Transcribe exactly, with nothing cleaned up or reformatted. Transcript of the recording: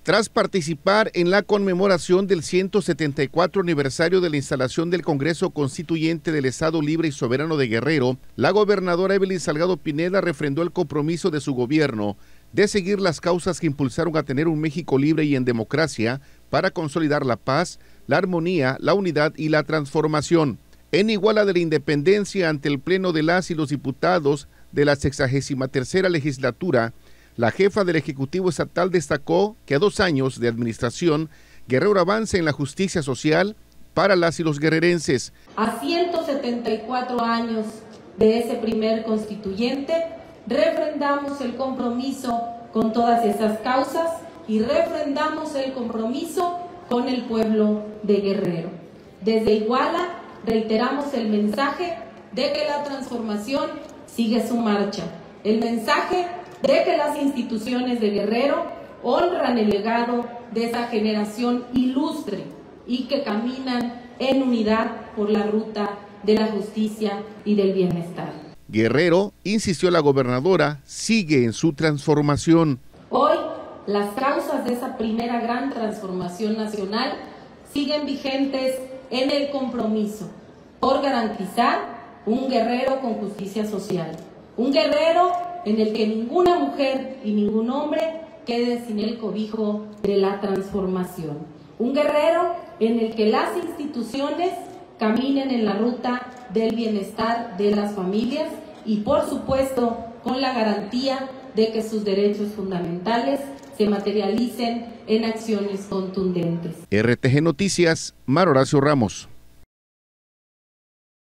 Tras participar en la conmemoración del ciento setenta y cuatro aniversario de la instalación del Congreso Constituyente del Estado Libre y Soberano de Guerrero, la gobernadora Evelyn Salgado Pineda refrendó el compromiso de su gobierno de seguir las causas que impulsaron a tener un México libre y en democracia para consolidar la paz, la armonía, la unidad y la transformación. En Iguala de la Independencia, ante el Pleno de las y los diputados de la sexagésima tercera legislatura, la jefa del Ejecutivo Estatal destacó que a dos años de administración, Guerrero avanza en la justicia social para las y los guerrerenses. A ciento setenta y cuatro años de ese primer constituyente, refrendamos el compromiso con todas esas causas y refrendamos el compromiso con el pueblo de Guerrero. Desde Iguala reiteramos el mensaje de que la transformación sigue su marcha, el mensaje de que las instituciones de Guerrero honran el legado de esa generación ilustre y que caminan en unidad por la ruta de la justicia y del bienestar. Guerrero, insistió la gobernadora, sigue en su transformación. Hoy, las causas de esa primera gran transformación nacional siguen vigentes en el compromiso por garantizar un Guerrero con justicia social, un Guerrero en el que ninguna mujer y ningún hombre quede sin el cobijo de la transformación. Un Guerrero en el que las instituciones caminen en la ruta del bienestar de las familias y, por supuesto, con la garantía de que sus derechos fundamentales se materialicen en acciones contundentes. R T G Noticias, Mar Horacio Ramos.